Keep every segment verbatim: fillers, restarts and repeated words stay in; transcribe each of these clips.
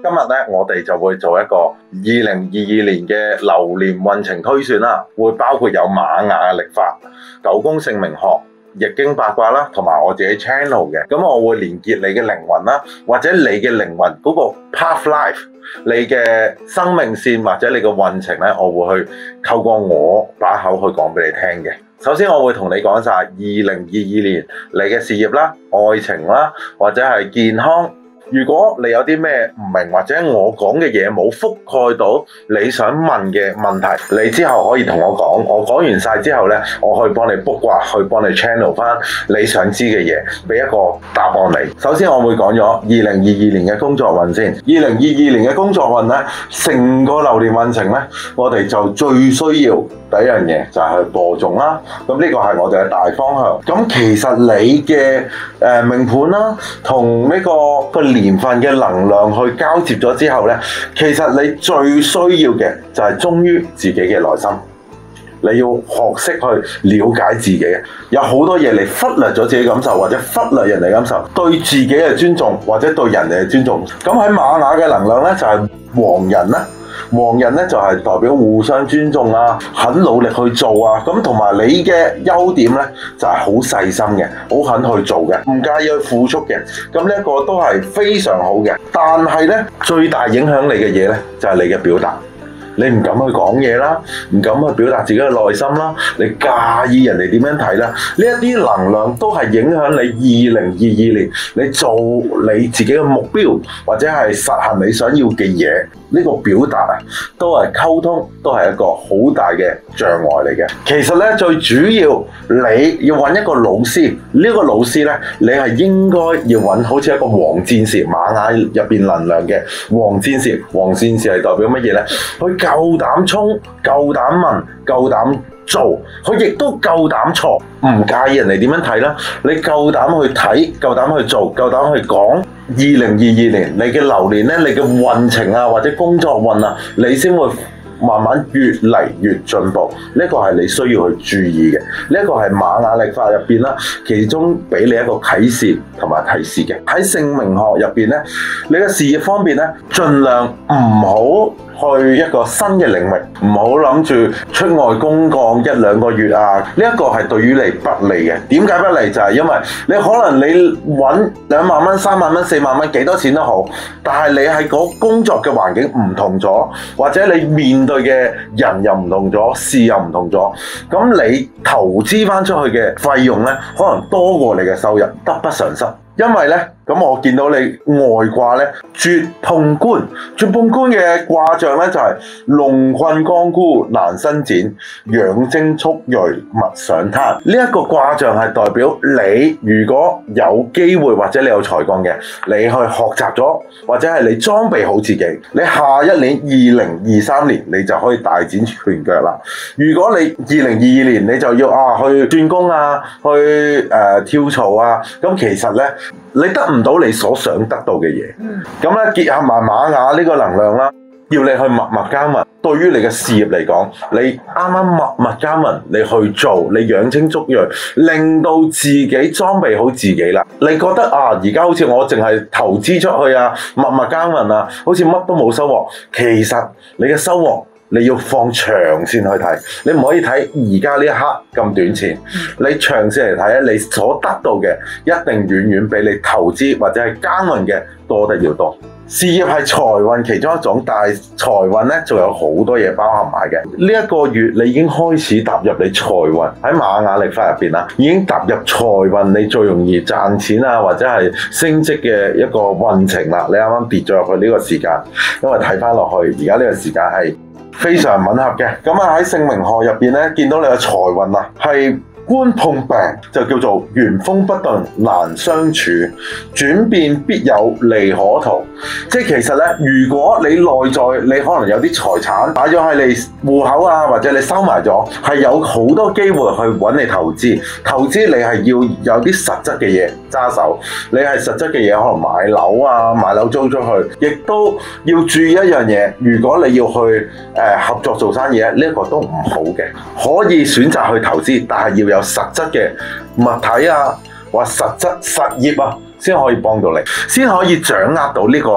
今日咧，我哋就會做一個二零二二年嘅流年運程推算啦，會包括有瑪雅嘅曆法、九宮姓名學、易經八卦啦，同埋我自己 channel 嘅。咁我會連結你嘅靈魂啦，或者你嘅靈魂嗰個 path life，你嘅生命線或者你嘅運程咧，我會去透過我把口去講俾你聽嘅。首先我會同你講晒二零二二年你嘅事業啦、愛情啦，或者係健康。如果你有啲咩唔明或者我講嘅嘢冇覆蓋到你想問嘅問題，你之後可以同我講，我講完晒之後呢，我可以幫你卜卦，去幫你 channel 翻你想知嘅嘢，俾一個答案你。首先我會講咗二零二二年嘅工作運先。二零二二年嘅工作運呢，成個流年運程呢，我哋就最需要第一樣嘢就係去播種啦。咁呢個係我哋嘅大方向。咁其實你嘅誒命盤啦，同呢個個年份嘅能量去交接咗之後呢，其實你最需要嘅就係忠於自己嘅內心。你要學識去了解自己，有好多嘢你忽略咗自己感受，或者忽略人哋感受，對自己嘅尊重或者對人哋嘅尊重。咁喺瑪雅嘅能量呢，就係黃人啦。黃人咧就係代表互相尊重啊，肯努力去做啊，咁同埋你嘅優點咧就係好細心嘅，好肯去做嘅，唔介意去付出嘅，咁呢一個都係非常好嘅。但係咧最大影響你嘅嘢咧就係你嘅表達。你唔敢去講嘢啦，唔敢去表達自己嘅內心啦，你介意人哋點樣睇啦？呢一啲能量都係影響你二零二二年你做你自己嘅目標，或者係實行你想要嘅嘢。呢個表達啊，都係溝通，都係一個好大嘅障礙嚟嘅。其實咧，最主要你要揾一個老師，呢、這個老師咧，你係應該要揾好似一個黃戰士，瑪雅入邊能量嘅黃戰士。黃戰士係代表乜嘢咧？佢夠膽衝，夠膽問，夠膽做，佢亦都夠膽錯，唔介意人哋點樣睇啦。你夠膽去睇，夠膽去做，夠膽去講。二零二二年你嘅流年咧，你嘅運程啊，或者工作運啊，你先會慢慢越嚟越進步。呢、這個係你需要去注意嘅。呢、這、一個係瑪雅曆法入邊啦，其中俾你一個啟示同埋提示嘅。喺姓名學入邊咧，你嘅事業方面咧，盡量唔好去一個新嘅領域，唔好諗住出外公幹一兩個月啊！呢、這、一個係對於你不利嘅。點解不利？就係、是、因為你可能你揾兩萬蚊、三萬蚊、四萬蚊幾多錢都好，但係你喺嗰工作嘅環境唔同咗，或者你面對嘅人又唔同咗，事又唔同咗，咁你投資翻出去嘅費用咧，可能多過你嘅收入，得不償失。因為咧，咁我見到你外卦咧，絕碰官，絕碰官嘅卦象咧就係、是、龍困光孤難伸展，養精蓄銳勿上灘。呢、這、一個卦象係代表你如果有機會或者你有才幹嘅，你去學習咗，或者係你裝備好自己，你下一年二零二三年你就可以大展拳腳啦。如果你二零二二年你就要啊去轉工啊，去誒、呃、跳槽啊，咁其實咧你得唔到你所想得到嘅嘢。咁咧、嗯、結合埋瑪雅呢個能量啦，要你去默默耕耘。對於你嘅事業嚟講，你啱啱默默耕耘，你去做，你養精蓄銳，令到自己裝備好自己啦。你覺得啊，而家好似我淨係投資出去啊，默默耕耘啊，好似乜都冇收穫。其實你嘅收穫，你要放長線去睇，你唔可以睇而家呢一刻咁短線。你長線嚟睇咧，你所得到嘅一定遠遠比你投資或者係耕耘嘅多得要多。事業係財運其中一種，但係財運咧仲有好多嘢包含埋嘅。呢、這、一個月你已經開始踏入你財運喺瑪雅曆法入邊啦，已經踏入財運，你最容易賺錢啊或者係升職嘅一個運程啦。你啱啱跌咗入去呢個時間，因為睇翻落去而家呢個時間係非常吻合嘅。咁啊喺姓名學入邊咧，見到你嘅財運啊係官碰病，就叫做原封不動難相處，轉變必有利可圖。即係其實咧，如果你內在你可能有啲財產擺咗喺你戶口啊，或者你收埋咗，係有好多機會去揾你投資。投資你係要有啲實質嘅嘢揸手，你係實質嘅嘢可能買樓啊，買樓租出去，亦都要注意一樣嘢。如果你要去誒、呃、合作做生意咧，呢、這、一個都唔好嘅。可以選擇去投資，但係要有實質嘅物體啊，或實質實業啊，先可以幫到你，先可以掌握到呢個財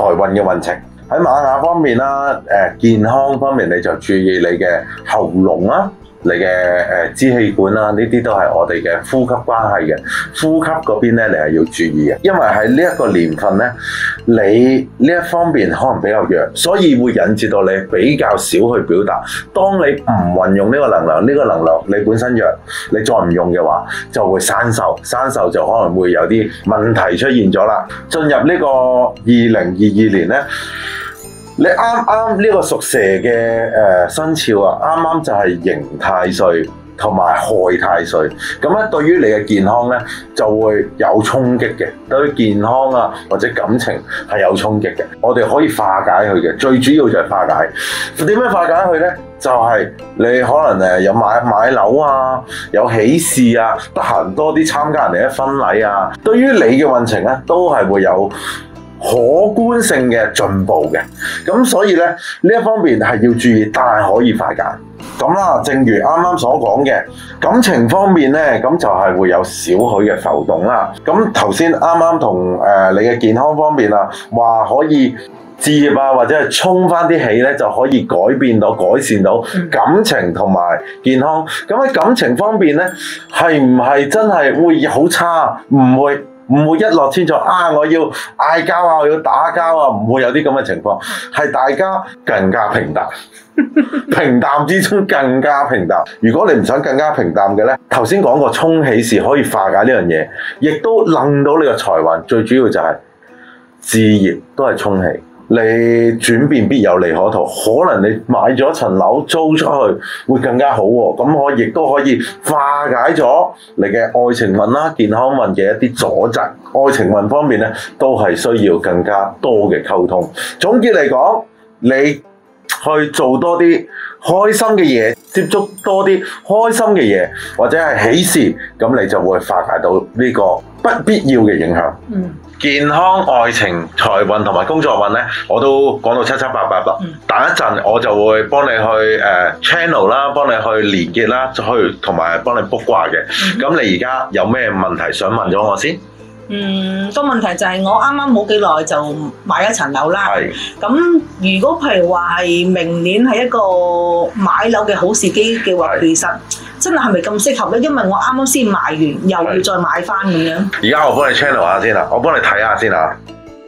財運嘅運程。喺馬雅方面啦，誒健康方面你就注意你嘅喉嚨啦。你嘅誒支氣管啦，呢啲都係我哋嘅呼吸關係嘅。呼吸嗰邊咧，你係要注意嘅，因為喺呢一個年份咧，你呢一方面可能比較弱，所以會引致到你比較少去表達。當你唔運用呢個能量，呢、呢個能量你本身弱，你再唔用嘅話，就會生鏽，生鏽就可能會有啲問題出現咗啦。進入呢個二零二二年咧。你啱啱呢個屬蛇嘅誒生肖啊，啱啱就係刑太歲同埋害太歲，咁咧對於你嘅健康咧就會有衝擊嘅，對於健康啊或者感情係有衝擊嘅。我哋可以化解佢嘅，最主要就係化解。點樣化解佢咧？就係、是、你可能誒有買買樓啊，有喜事啊，得閒多啲參加人哋嘅婚禮啊。對於你嘅運程咧，都係會有可觀性嘅進步嘅，咁所以咧呢一方面係要注意，但係可以化解。咁啦，正如啱啱所講嘅感情方面咧，咁就係會有少許嘅浮動啦。咁頭先啱啱同誒你嘅健康方面啊，話可以置業啊，或者係衝翻啲氣咧，就可以改變到、改善到感情同埋健康。咁喺感情方面咧，係唔係真係會好差？唔會。唔會一落千丈啊！我要嗌交啊，我要打交啊，唔會有啲咁嘅情況，係大家更加平淡，平淡之中更加平淡。如果你唔想更加平淡嘅咧，頭先講過沖喜事可以化解呢樣嘢，亦都楞到你個財運。最主要就係置業都係沖喜。你轉變必有利可圖，可能你買咗層樓租出去會更加好喎。咁我亦都可以化解咗你嘅愛情運啦、健康運嘅一啲阻滯。愛情運方面咧，都係需要更加多嘅溝通。總結嚟講，你去做多啲開心嘅嘢，接觸多啲開心嘅嘢，或者係喜事，咁你就會化解到呢個不必要嘅影響。嗯。健康、愛情、財運同埋工作運咧，我都講到七七八八啦。嗯、等一陣我就會幫你去誒、呃、channel 啦，幫你去連結啦，去同埋幫你卜卦嘅。咁、嗯、你而家有咩問題想問咗我先？ 嗯，個問題就係我啱啱冇幾耐就買一層樓啦。係。咁如果譬如話係明年係一個買樓嘅好時機嘅話，其實真係係咪咁適合咧？因為我啱啱先賣完，又要再買翻咁樣。 而家我幫你 channel 下先啦，我幫你睇下先啊。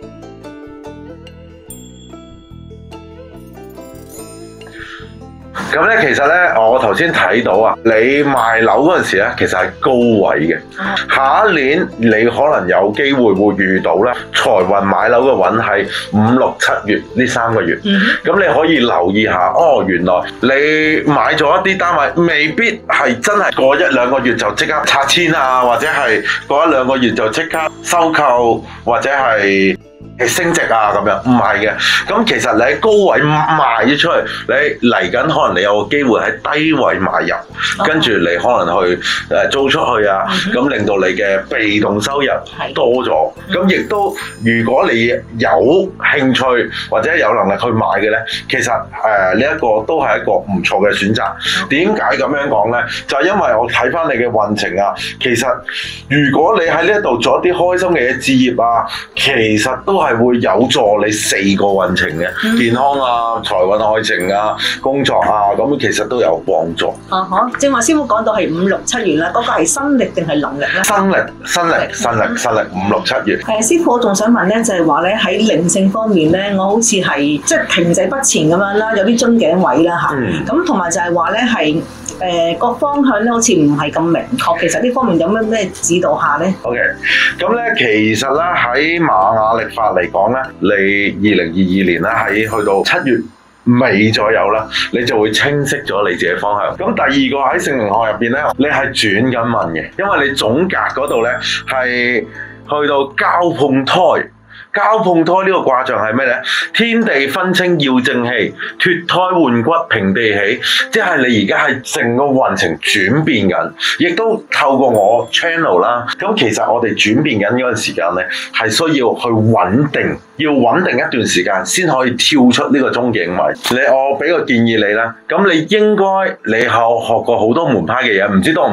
咁咧，其實咧，我頭先睇到啊，你賣樓嗰陣時咧，其實係高位嘅。下一年你可能有機會會遇到咧財運買樓嘅運係五六七月呢三個月。咁、嗯、你可以留意下，哦，原來你買咗一啲單位，未必係真係過一兩個月就即刻拆遷啊，或者係過一兩個月就即刻收購，或者係升值啊咁樣，唔係嘅。咁其實你喺高位賣咗出嚟，你嚟緊可能你有個機會喺低位買入，哦、跟住你可能去誒租出去啊，咁、嗯、令到你嘅被動收入多咗。咁亦、嗯、都如果你有興趣或者有能力去買嘅咧，其實誒呢一個都係一個唔錯嘅選擇。點解咁樣講咧？就係、是、因為我睇翻你嘅運程啊，其實如果你喺呢一度做一啲開心嘅嘢，置業啊，其實都係會有助你四個運程嘅、嗯、健康啊、財運、愛情啊、工作啊，咁其實都有幫助。 啊哈！正話師傅講到係五六七月啦，嗰、那個係新曆定係農曆咧？ 新曆、新曆、新曆、新曆五六七月。 誒，師傅，我仲想問咧，就係話咧喺靈性方面咧，我好似係即係停滯不前咁樣啦，有啲樽頸位啦嚇。咁同埋就係話咧係誒個方向咧，好似唔係咁明確。其實呢方面有咩咩指導下咧 ？OK， 咁咧其實咧喺瑪雅曆法嚟講咧，你二零二二年咧喺去到七月尾左右啦，你就會清晰咗你自己方向。咁第二個喺姓名學入邊咧，你係轉緊運嘅，因為你總格嗰度咧係去到交碰胎。交碰胎呢個卦象係咩咧？天地分清要正氣，脫胎換骨平地起，即係你而家係成個運程轉變緊，亦都透過我 channel 啦。咁其實我哋轉變緊嗰陣時間咧，係需要去穩定，要穩定一段時間先可以跳出呢個終極位。你我俾個建議你啦，咁你應該你學學過好多門派嘅嘢，唔知多唔多？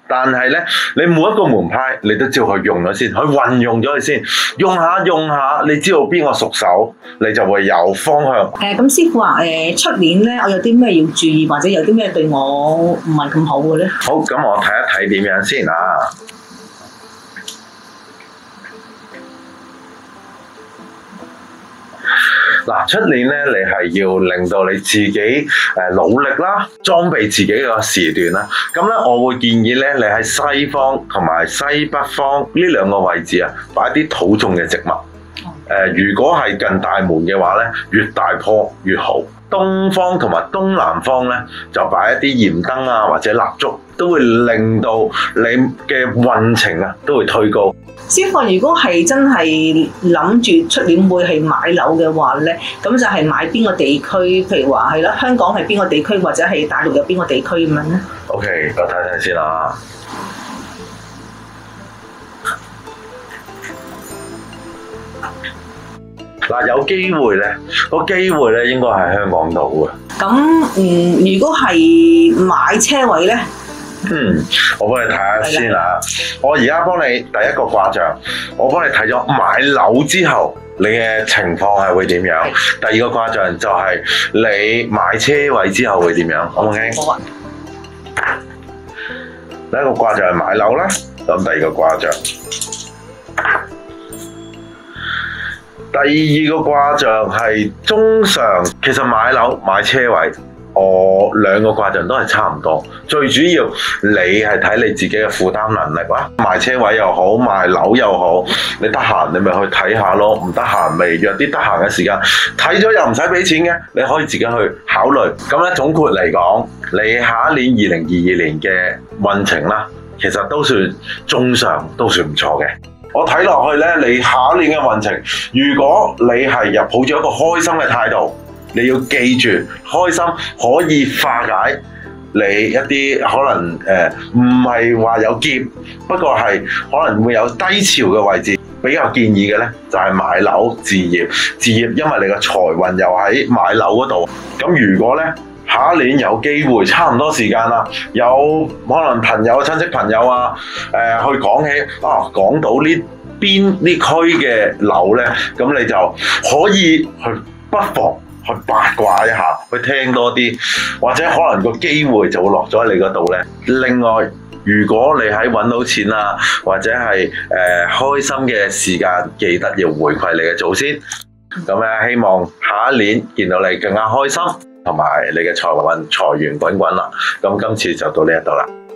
但係咧，你每一個門派你都照去用咗先，去運用咗佢先，用下用下，你知道邊個熟手，你就會有方向。 誒、呃，咁師傅話誒出年咧，我有啲咩要注意，或者有啲咩對我唔係咁好嘅咧？ 好，咁我睇一睇點樣先啊。嗱，出年咧，你係要令到你自己誒努力啦，裝備自己個時段啦。咁咧，我會建議咧，你喺西方同埋西北方呢兩個位置啊，擺啲土種嘅植物。誒、呃，如果係近大門嘅話咧，越大棵越好。東方同埋東南方咧，就擺一啲鹽燈啊，或者蠟燭，都會令到你嘅運程啊，都會推高。 師傅，如果係真係諗住出年會係買樓嘅話咧，咁就係買邊個地區？譬如話係啦，香港係邊個地區，或者係大陸有邊個地區咁樣咧 ？OK，我睇睇先啦。嗱，有機會咧，個機會咧應該係香港島嘅。 咁嗯，如果係買車位咧？ 嗯，我幫你睇下先啊！我而家幫你第一個卦象，我幫你睇咗買樓之後你嘅情況係會點樣？第二個卦象就係你買車位之後會點樣？好唔好？好啊。第一個卦象係買樓啦，咁第二個卦象，第二個卦象係中上。其實買樓買車位，我兩個卦象都係差唔多，最主要你係睇你自己嘅負擔能力啦。賣車位又好，賣樓又好，你得閒你咪去睇下咯，唔得閒咪約啲得閒嘅時間睇咗又唔使俾錢嘅，你可以自己去考慮。咁咧總括嚟講，你下一年二零二二年嘅運程啦，其實都算中上，都算唔錯嘅。我睇落去咧，你下一年嘅運程，如果你係入抱住一個開心嘅態度。你要記住，開心可以化解你一啲可能誒唔係話有劫，不過係可能會有低潮嘅位置。比較建議嘅咧就係買樓置業，置業因為你嘅財運又喺買樓嗰度。咁如果咧下一年有機會，差唔多時間啦，有可能朋友、親戚朋友啊誒、呃、去講起啊，講到呢邊呢區嘅樓咧，咁你就可以去不妨去八卦一下，去聽多啲，或者可能個機會就會落咗喺你嗰度咧。另外，如果你喺揾到錢啊，或者係誒、呃、開心嘅時間，記得要回饋你嘅祖先。咁咧，希望下一年見到你更加開心，同埋你嘅財運財源滾滾啦。咁今次就到呢一度啦。